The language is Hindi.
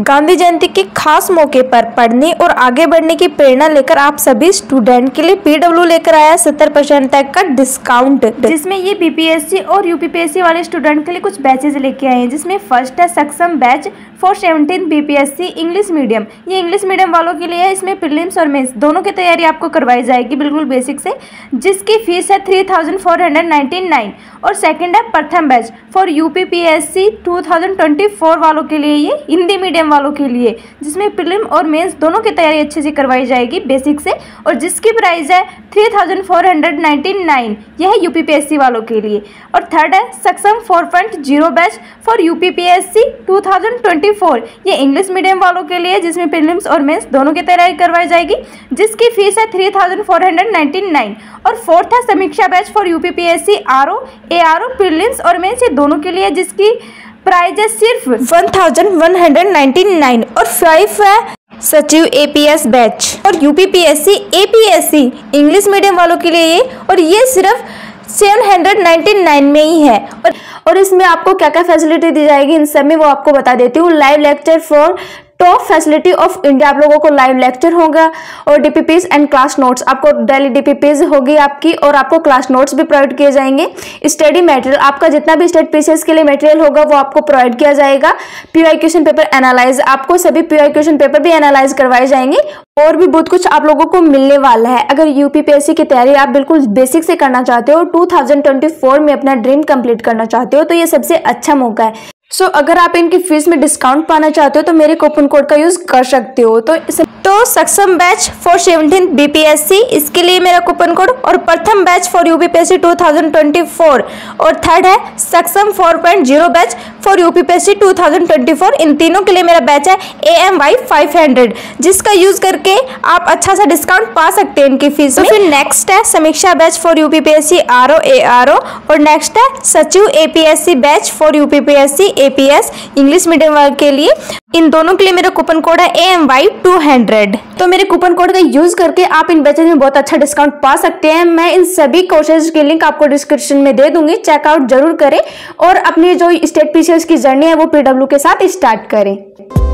गांधी जयंती के खास मौके पर पढ़ने और आगे बढ़ने की प्रेरणा लेकर आप सभी स्टूडेंट के लिए पीडब्ल्यू लेकर आया 70% तक का डिस्काउंट, जिसमें ये बीपीएससी और यूपीपीएससी वाले स्टूडेंट के लिए कुछ बैचेज लेके आए हैं। जिसमें फर्स्ट है Saksham batch for 17 BPSC English medium. ये इंग्लिश मीडियम वालों के लिए है। इसमें प्रीलिम्स और मेंस दोनों की तैयारी आपको करवाई जाएगी बिल्कुल बेसिक से, जिसकी फीस है 3499। और सेकंड है प्रथम बैच फॉर यूपीपीएससी 2024 वालों के लिए, ये हिंदी मीडियम वालों के लिए, जिसमें प्रीलिम और मेंस दोनों की तैयारी अच्छे से करवाई जाएगी बेसिक से, और जिसकी प्राइस है 3499। यह है यूपीपीएससी वालों के लिए। और थर्ड है सक्षम 4.0 बैच फॉर यूपीपीएससी 2024। ये इंग्लिश मीडियम वालों के लिए, जिसमें प्रीलिम्स और मेंस दोनों की तैयारी करवाई जाएगी, जिसकी फीस है 3499। और फोर्थ है Samiksha batch for UPPSC RO ARO prelims और मेंस, ये दोनों के लिए, जिसकी प्राइस है सिर्फ 1199। और 5 है सचिव एपीएस बैच और यूपीपीएससी एपीएससी इंग्लिश मीडियम वालों के लिए ये, और ये सिर्फ 799 में ही है। और इसमें आपको क्या क्या फैसिलिटी दी जाएगी इन सब में वो आपको बता देती हूँ। Live lecture for top facility of India, आप लोगों को लाइव लेक्चर होगा, और डीपीपीज एंड क्लास नोट्स, आपको डेली डीपीपीज होगी आपकी, और आपको क्लास नोट्स भी प्रोवाइड किए जाएंगे। स्टडी मटेरियल, आपका जितना भी स्टेट पीसीएस के लिए मटेरियल होगा वो आपको प्रोवाइड किया जाएगा। पीवाई क्वेश्चन पेपर एनालाइज, आपको सभी पीवाई क्वेश्चन पेपर भी एनालाइज करवाए जाएंगे, और भी बहुत कुछ आप लोगों को मिलने वाला है। अगर यूपीपीएससी की तैयारी आप बिल्कुल बेसिक से करना चाहते हो, 2024 में अपना ड्रीम कंप्लीट करना चाहते हो, तो ये सबसे अच्छा मौका है। अगर आप इनकी फीस में डिस्काउंट पाना चाहते हो तो मेरे कूपन कोड का यूज कर सकते हो। तो सक्षम बैच फॉर 17 बीपीएससी, इसके लिए मेरा कूपन कोड, और प्रथम बैच फॉर यूपीपीएससी 2024, और थर्ड है सक्षम 4.0 बैच फॉर यूपीपीएससी 2024। इन तीनों के लिए मेरा बैच है AMY 500, जिसका यूज करके आप अच्छा सा डिस्काउंट पा सकते हैं इनकी फीस में। फिर नेक्स्ट है Samiksha batch for UPPSC RO ARO, और नेक्स्ट है Sachiv APSC batch for UPPSC APS English medium वर्ग के लिए। इन दोनों के लिए मेरा कूपन कोड है AMY 200। तो मेरे कूपन कोड का यूज करके आप इन बैचेज में बहुत अच्छा डिस्काउंट पा सकते हैं। मैं इन सभी कोर्सेज की लिंक आपको डिस्क्रिप्शन में दे दूंगी, चेकआउट जरूर करें, और अपनी जो स्टेट पीसीएस की जर्नी है वो पीडब्ल्यू के साथ स्टार्ट करें।